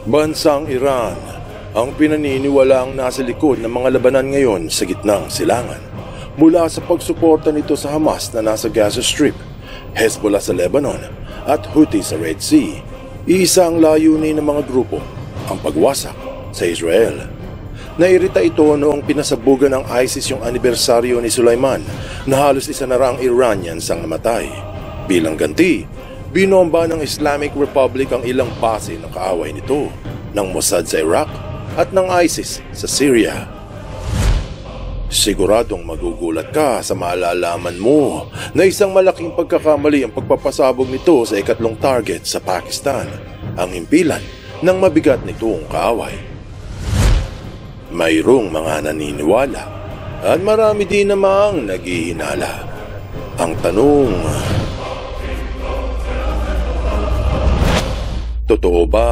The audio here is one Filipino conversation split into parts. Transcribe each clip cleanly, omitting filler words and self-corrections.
Bansang Iran ang pinaniniwalaang nasa likod ng mga labanan ngayon sa gitnang silangan. Mula sa pagsuporta nito sa Hamas na nasa Gaza Strip, Hezbollah sa Lebanon at Houthi sa Red Sea, iisa ang layunin ng mga grupo, ang pagwasak sa Israel. Nairita ito noong pinasabugan ng ISIS yung anibersaryo ni Sulaiman na halos isa na raang Iranians ang namatay. Bilang ganti, binomba ng Islamic Republic ang ilang base ng kaaway nito, ng Mossad sa Iraq at ng ISIS sa Syria. Siguradong magugulat ka sa malalaman mo na isang malaking pagkakamali ang pagpapasabog nito sa ikatlong target sa Pakistan, ang himpilan ng mabigat nitong kaaway. Mayroong mga naniniwala at marami din namang naghihinala. Ang tanong, totoo ba?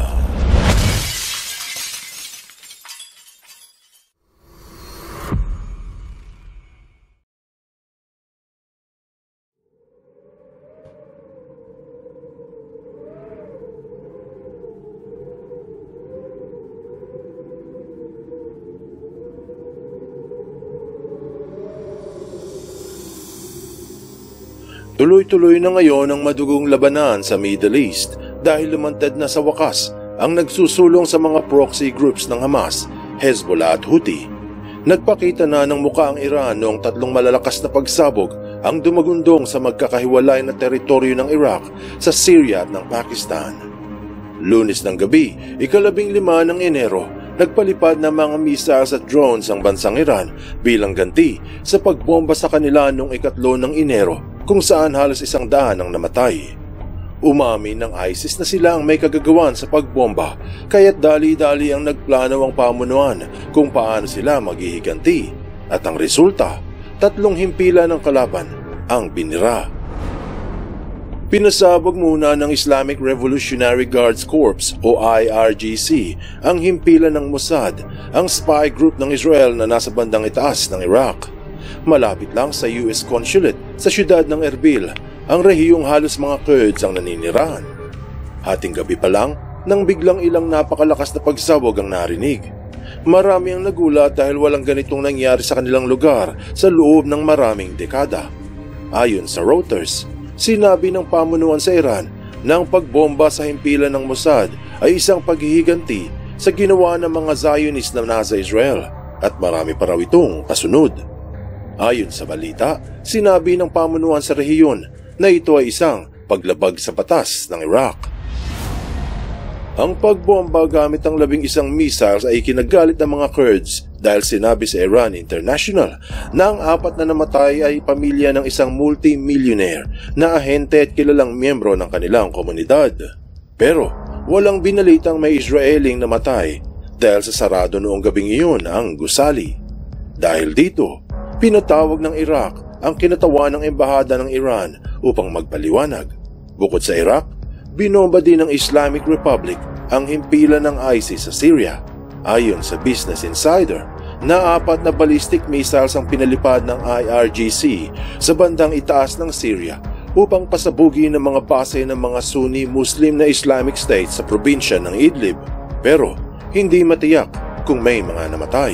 Tuloy-tuloy na ngayon ang madugong labanan sa Middle East dahil lumantad na sa wakas ang nagsusulong sa mga proxy groups ng Hamas, Hezbollah at Houthi. Nagpakita na ng muka ang Iran noong tatlong malalakas na pagsabog ang dumagundong sa magkakahiwalay na teritoryo ng Iraq, sa Syria at ng Pakistan. Lunes ng gabi, 15 ng Enero, nagpalipad na mga missiles at drones ang bansang Iran bilang ganti sa pagbomba sa kanila noong 3 ng Enero, kung saan halos 100 ang namatay. Umamin ng ISIS na sila ang may kagagawan sa pagbomba, kaya't dali-dali ang nagplano ang pamunuan kung paano sila maghihiganti, at ang resulta, 3 himpilan ng kalaban ang binira. Pinasabog muna ng Islamic Revolutionary Guards Corps o IRGC ang himpilan ng Mossad, ang spy group ng Israel na nasa bandang itaas ng Iraq. Malapit lang sa US Consulate sa siyudad ng Erbil, ang rehiyong halos mga Kurds ang naninirahan. Hating gabi pa lang nang biglang ilang napakalakas na pagsabog ang narinig. Marami ang nagulat dahil walang ganitong nangyari sa kanilang lugar sa loob ng maraming dekada. Ayon sa Reuters, sinabi ng pamunuan sa Iran na ang pagbomba sa himpilan ng Mossad ay isang paghihiganti sa ginawa ng mga Zionist na nasa Israel, at marami pa raw itong kasunod. Ayon sa balita, sinabi ng pamunuan sa rehiyon na ito ay isang paglabag sa batas ng Iraq. Ang pagbomba gamit ang 11 missiles ay kinagalit ng mga Kurds dahil sinabi sa Iran International na ang 4 na namatay ay pamilya ng isang multi-millionaire na ahente at kilalang miyembro ng kanilang komunidad. Pero walang binalitang may Israeling namatay dahil sa sarado noong gabing iyon ang gusali. Dahil dito, pinatawag ng Iraq ang kinatawan ng embahada ng Iran upang magpaliwanag. Bukod sa Iraq, binomba din ng Islamic Republic ang himpilan ng ISIS sa Syria. Ayon sa Business Insider, na 4 na ballistic missiles ang pinalipad ng IRGC sa bandang itaas ng Syria upang pasabugin ang mga base ng mga Sunni Muslim na Islamic State sa probinsya ng Idlib. Pero hindi matiyak kung may mga namatay.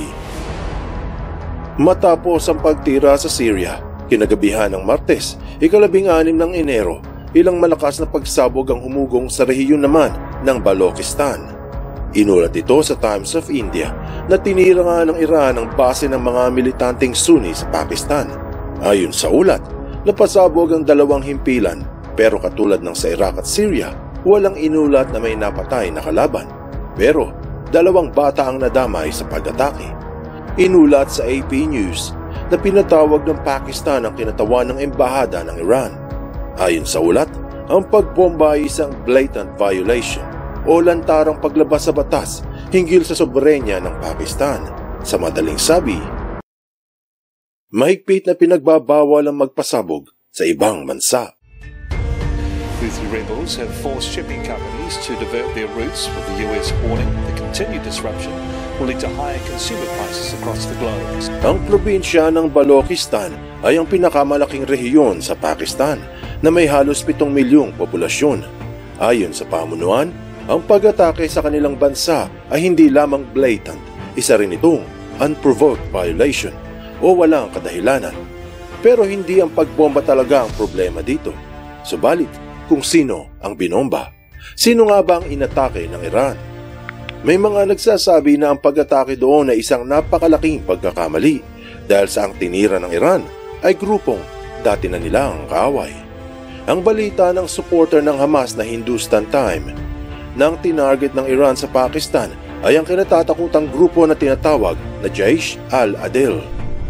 Matapos ang pagtira sa Syria, kinagabihan ng Martes, 16 ng Enero, ilang malakas na pagsabog ang humugong sa rehiyon naman ng Balochistan. Inulat ito sa Times of India na tinira nga ng Iran ang base ng mga militanteng Sunni sa Pakistan. Ayon sa ulat, napasabog ang 2 himpilan, pero katulad ng sa Iraq at Syria, walang inulat na may napatay na kalaban. Pero 2 bata ang nadamay sa pag-atake. Inulat sa AP News na pinatawag ng Pakistan ang kinatawan ng embahada ng Iran. Ayon sa ulat, ang pagbomba ay isang blatant violation o lantarang paglabas sa batas hinggil sa soberenya ng Pakistan. Sa madaling sabi, mahigpit na pinagbabawal ang magpasabog sa ibang bansa. Houthi rebels have forced shipping companies to divert their routes, with the US warning the continued disruption will lead to higher consumer prices across the globe. Ang probinsya ng Balochistan ay ang pinakamalaking rehiyon sa Pakistan na may halos 7 milyong populasyon. Ayon sa pamunuan, Ang pag-atake sa kanilang bansa ay hindi lamang blatant, isa rin itong unprovoked violation o walang kadahilanan. Pero hindi ang pagbomba talaga ang problema dito. Subalit, kung sino ang binomba. Sino nga ba ang inatake ng Iran? May mga nagsasabi na ang pag-atake doon ay isang napakalaking pagkakamali dahil sa ang tinira ng Iran ay grupong dati na nilang kaaway. Ang balita ng supporter ng Hamas na Hindustan Time nang tinarget ng Iran sa Pakistan ay ang kinatatakutang grupo na tinatawag na Jaish al-Adil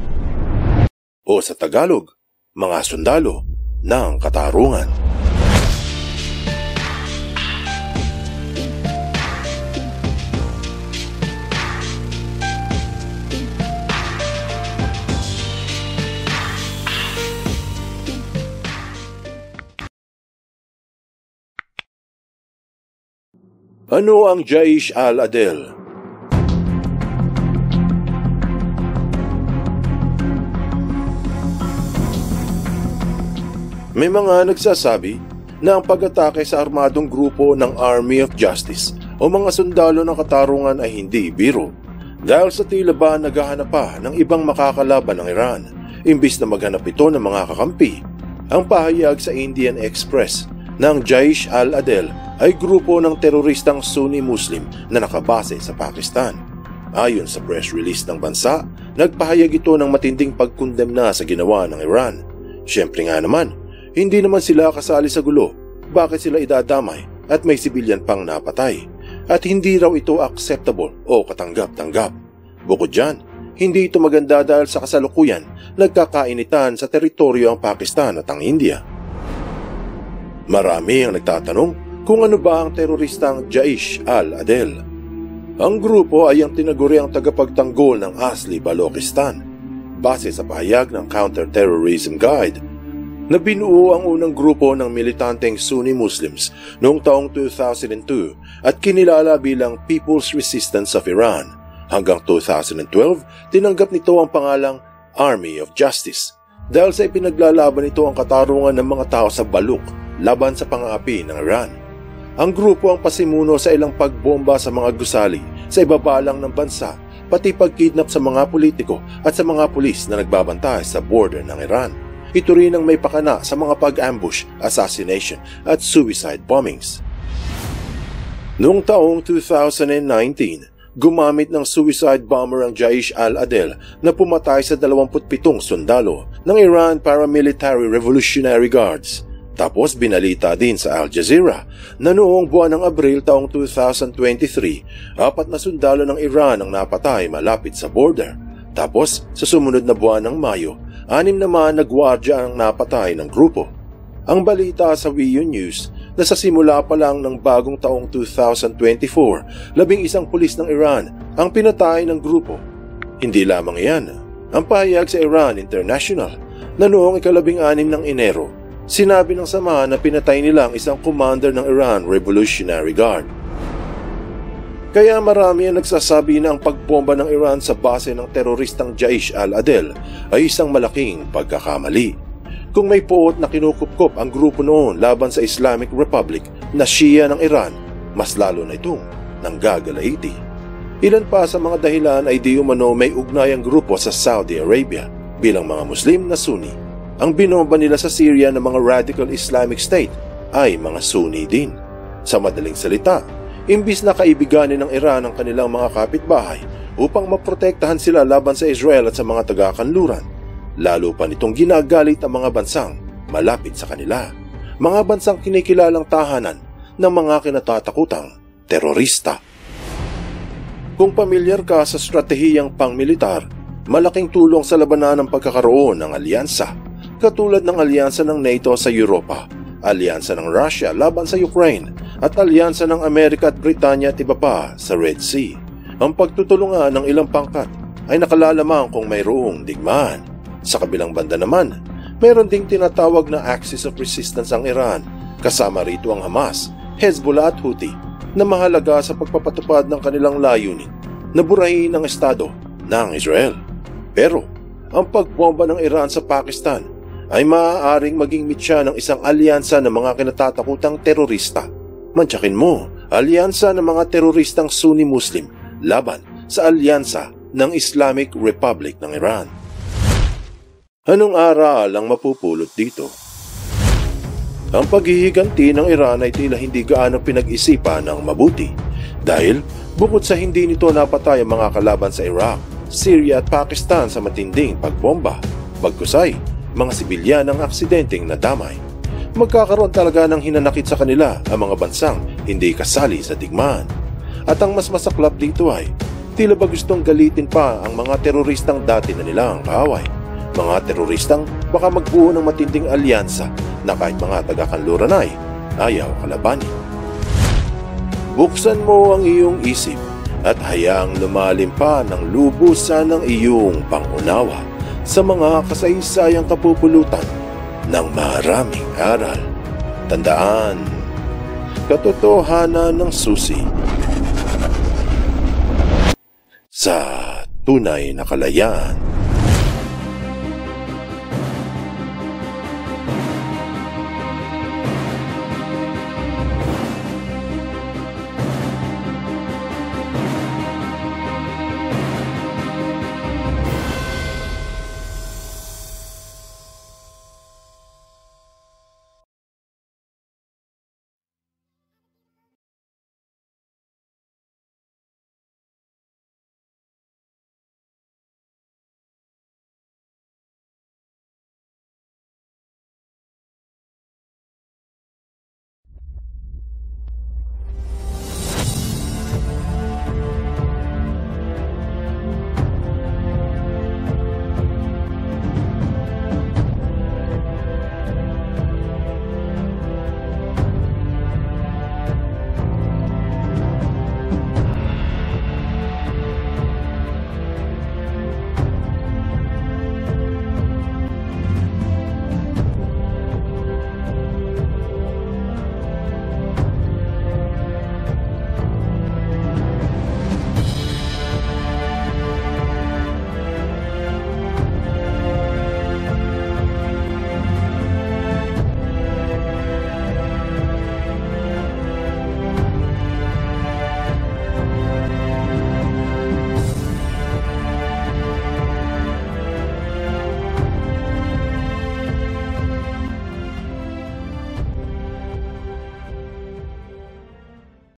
o sa Tagalog, mga sundalo ng katarungan. Ano ang Jaish al-Adil? May mga nagsasabi na ang pag-atake sa armadong grupo ng Army of Justice o mga sundalo ng katarungan ay hindi biro dahil sa tila ba naghahanap pa ng ibang makakalaban ng Iran imbis na maghanap ito ng mga kakampi. Ang pahayag sa Indian Express ng Jaish al-Adil ay grupo ng teroristang Sunni Muslim na nakabase sa Pakistan. Ayon sa press release ng bansa, nagpahayag ito ng matinding pagkondemna sa ginawa ng Iran. Siyempre nga naman, hindi naman sila kasali sa gulo. Bakit sila idadamay at may sibilyan pang napatay? At hindi raw ito acceptable o katanggap-tanggap. Bukod dyan, hindi ito maganda dahil sa kasalukuyan nagkakainitan sa teritoryo ang Pakistan at ang India. Marami ang nagtatanong kung ano ba ang teroristang Jaish al-Adil. Ang grupo ay ang tinaguriang tagapagtanggol ng Asli Balochistan base sa pahayag ng Counter-Terrorism Guide na binuo ang unang grupo ng militanteng Sunni Muslims noong taong 2002 at kinilala bilang People's Resistance of Iran. Hanggang 2012, tinanggap nito ang pangalang Army of Justice dahil sa ipinaglalaban nito ang katarungan ng mga tao sa Baluk laban sa pang-aapi ng Iran. Ang grupo ang pasimuno sa ilang pagbomba sa mga gusali sa ibabalang ng bansa, pati pagkidnap sa mga politiko at sa mga pulis na nagbabantay sa border ng Iran. Ito rin ang may pakana sa mga pag-ambush, assassination at suicide bombings. Noong taong 2019, gumamit ng suicide bomber ang Jaish al-Adil na pumatay sa 27 sundalo ng Iran Paramilitary Revolutionary Guards. Tapos binalita din sa Al Jazeera na noong buwan ng Abril taong 2023, 4 na sundalo ng Iran ang napatay malapit sa border. Tapos sa sumunod na buwan ng Mayo, 6 naman na gwardya ang napatay ng grupo. Ang balita sa WIU News na sa simula pa lang ng bagong taong 2024, 11 pulis ng Iran ang pinatay ng grupo. Hindi lamang iyan, ang pahayag sa Iran International na noong 16 ng Enero, sinabi ng samahan na pinatay nila ang isang commander ng Iran Revolutionary Guard. Kaya marami ang nagsasabi na ang pagbomba ng Iran sa base ng teroristang Jaish al-Adil ay isang malaking pagkakamali. Kung may poot na kinukupkop ang grupo noon laban sa Islamic Republic na Shia ng Iran, mas lalo na itong nanggagalaiti. Ilan pa sa mga dahilan ay di umano may ugnayang grupo sa Saudi Arabia bilang mga Muslim na Sunni. Ang binomba nila sa Syria ng mga radical Islamic State ay mga Sunni din. Sa madaling salita, imbis na kaibiganin ng Iran ang kanilang mga kapitbahay upang maprotektahan sila laban sa Israel at sa mga taga-kanluran, lalo pa nitong ginagalit ang mga bansang malapit sa kanila, mga bansang kinikilalang tahanan ng mga kinatatakutang terorista. Kung pamilyar ka sa stratehiyang pangmilitar, malaking tulong sa labanan ng pagkakaroon ng alyansa, katulad ng alyansa ng NATO sa Europa, alyansa ng Russia laban sa Ukraine, at alyansa ng Amerika at Britanya at iba pa sa Red Sea. Ang pagtutulungan ng ilang pangkat ay nakalalamang kung mayroong digmaan. Sa kabilang banda naman, mayroon ding tinatawag na Axis of Resistance ang Iran, kasama rito ang Hamas, Hezbollah at Houthi, na mahalaga sa pagpapatupad ng kanilang layunin na burahin ang estado ng Israel. Pero, ang pagbomba ng Iran sa Pakistan ay maaaring maging mitya ng isang alyansa ng mga kinatatakutang terorista. Mantsakin mo alyansa ng mga teroristang Sunni Muslim laban sa alyansa ng Islamic Republic ng Iran. Anong aral ang mapupulot dito? Ang paghihiganti ng Iran ay tila hindi gaano pinag-isipan ng mabuti dahil bukod sa hindi nito napatay ang mga kalaban sa Iraq, Syria at Pakistan sa matinding pagbomba, bagkusay, mga sibilyan ang aksidenteng nadamay. Magkakaroon talaga ng hinanakit sa kanila ang mga bansang hindi kasali sa digmaan. At ang mas masaklap dito ay tila ba gustong galitin pa ang mga teroristang dati na nilang kaaway. Mga teroristang baka magbuo ng matinding alyansa na kahit mga taga-kanluran ay ayaw kalabanin. Buksan mo ang iyong isip at hayaang lumalim pa ng lubusan ng iyong pangunawa sa mga kasaysayang kapupulutan ng maraming aral. Tandaan, katotohanan ng susi sa tunay na kalayaan.